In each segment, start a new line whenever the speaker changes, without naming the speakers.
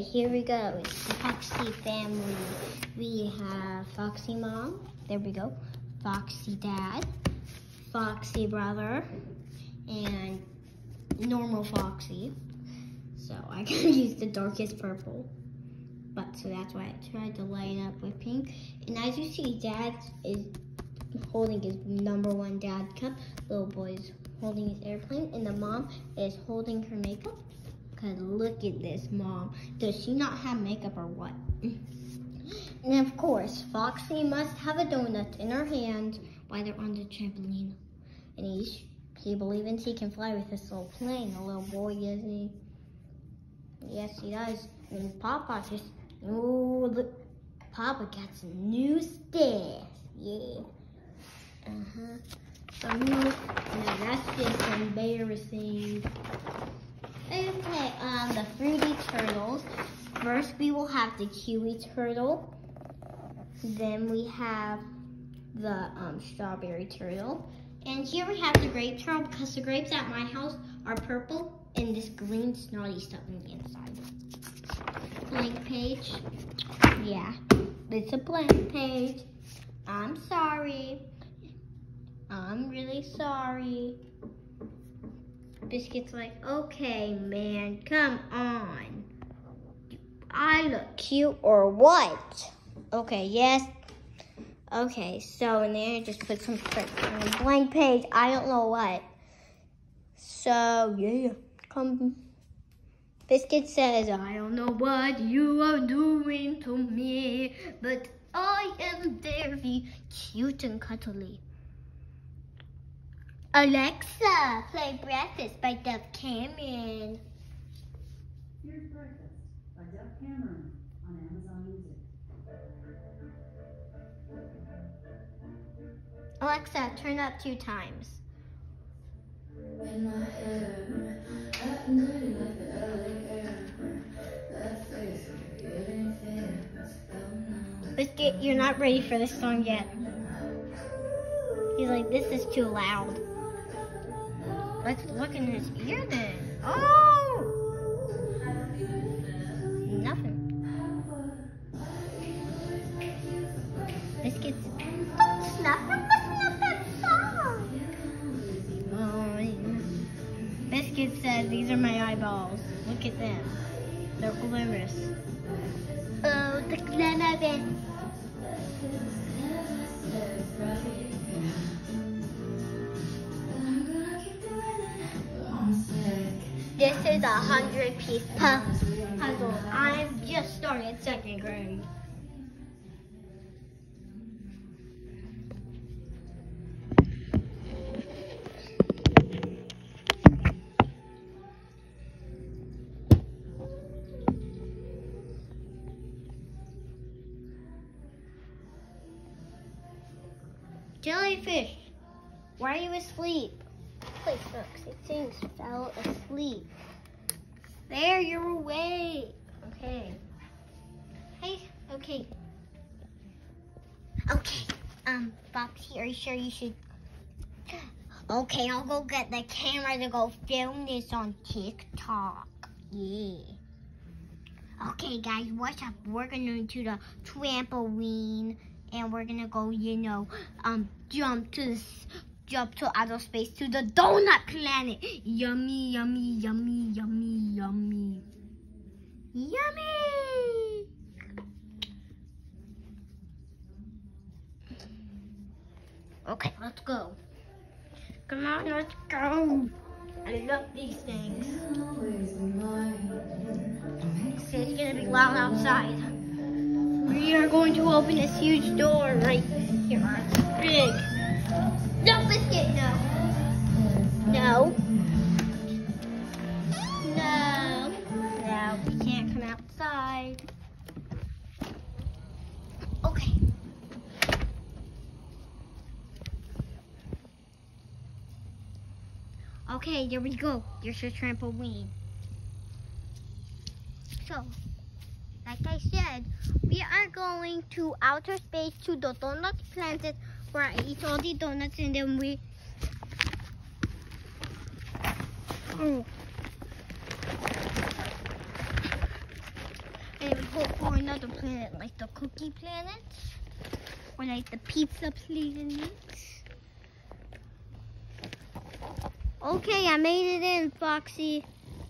here we go. It's the Foxy family. We have Foxy Mom. There we go. Foxy Dad. Foxy Brother. And normal Foxy. So I gotta use the darkest purple. But so that's why I tried to light up with pink. And as you see, Dad is holding his #1 dad cup. Little boy's holding his airplane. And the mom is holding her makeup. Cause look at this, Mom. Does she not have makeup or what? And of course, Foxy must have a donut in her hand while they're on the trampoline. And he believes he can fly with this little plane, the little boy, doesn't he? Yes, he does. And Papa just, oh, look. Papa got some new stuff. Yeah. Some new, now that's just embarrassing. Okay, the Fruity Turtles. First, we will have the Kiwi Turtle. Then we have the Strawberry Turtle. And here we have the Grape Turtle because the grapes at my house are purple and this green snotty stuff on the inside. Blank page. Yeah, it's a blank page. I'm sorry. I'm really sorry. Biscuit's like, okay, man, come on. Do I look cute or what? Okay, yes. Okay, so in there, just put some on a blank page. I don't know what. So, yeah, come. Biscuit says, I don't know what you are doing to me, but I am very cute and cuddly. Alexa, play Breakfast by Dove Cameron.
Here's Breakfast by Dove Cameron on Amazon Music.
Alexa, turn up 2 times.
In my hair, acting dirty like the LA air. That face, getting famous, oh no.
Biscuit, you're not ready for this song yet. He's like, this is too loud. Let's look in his ear then. Oh! Nothing. Biscuits. Nothing. Not that song. Oh, Biscuit says, these are my eyeballs. Look at them. They're glamorous. Oh, the glamorous. This is a 100-piece puzzle. I've just started 2nd grade. Jellyfish, why are you asleep? Please, folks, it seems fell asleep. There, you're awake. Okay. Hey, okay. Okay, Foxy, are you sure you should? Okay, I'll go get the camera to go film this on TikTok. Yeah. Okay, guys, what's up? We're gonna do the trampoline, and we're gonna go, you know, jump to outer space to the donut planet. Yummy, yummy, yummy, yummy, yummy. Yummy! Okay, let's go. Come on, let's go. I love these things. Okay, it's gonna be loud outside. We are going to open this huge door right here. It's big. No, Biscuit, no. No. No. No, we can't come outside. Okay. Okay, here we go. Here's your trampoline. So, like I said, we are going to outer space to the donut planet where I eat all the donuts and then we... and we hope for another planet, like the cookie planets, or like the pizza planets. Okay, I made it in, Foxy.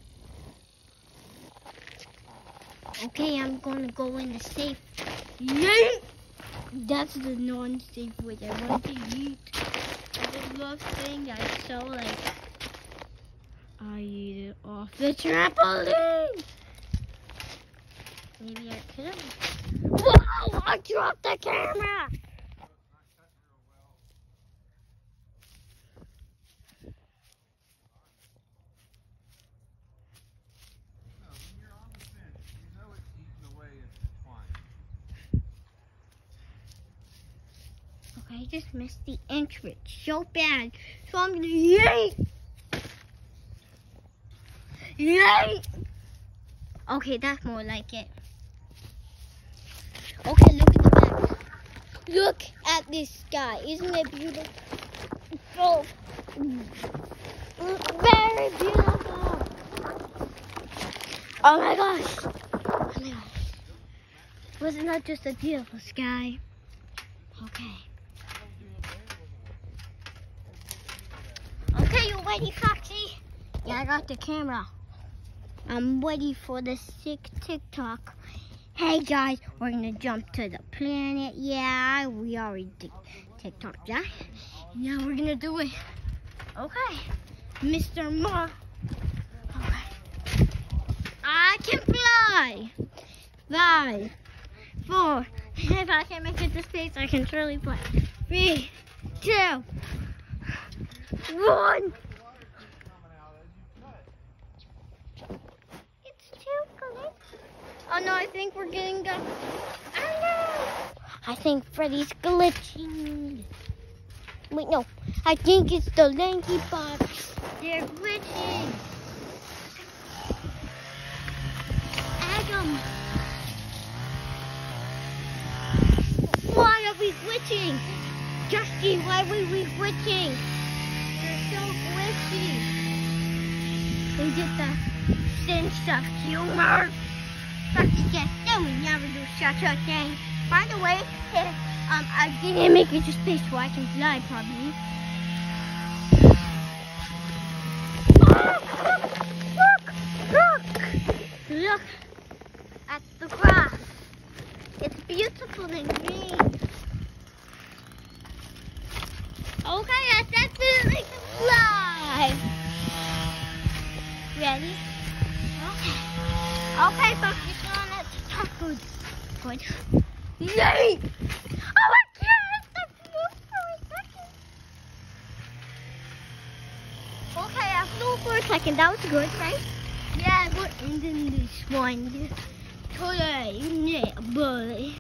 Okay, I'm gonna go in the safe. Yeet! That's the non-safe way. I want to eat the love thing I saw, like, I eat it off the trampoline. Maybe I could have. Whoa! I dropped the camera! I just missed the entrance so bad. So I'm gonna yeet! Yeet! Okay, that's more like it. Okay, look at the back. Look at this sky. Isn't it beautiful? So very beautiful. Oh my gosh. Oh my gosh. Wasn't that just a beautiful sky? Okay. Okay, you ready, Foxy? Yeah, I got the camera. I'm ready for the sick TikTok. Hey guys, we're gonna jump to the planet. Yeah, we already did TikTok that. Now we're gonna do it. Okay, Mr. Ma. Okay. I can fly. 5, 4. If I can't make it to space, I can surely fly. 3, 2, 1. It's too glitchy. Oh no, I think we're getting the. Oh no! I think Freddy's glitching. Wait, no. I think it's the Lanky Box. They're glitching. Adam. Why are we glitching? Justy, why are we glitching? They're so glitchy. They get the sense of humor. But yes, then we never do such a thing. By the way, I didn't make it to space so I can fly probably. Look at the grass. It's beautiful and green. Okay, I definitely can fly. Ready? Okay. Okay, folks, you're going to talk good. Good. Yay! Oh my God! I flew for a second. Okay, I flew for a second. That was good, right? Yeah, we're ending this one today. Yeah, buddy.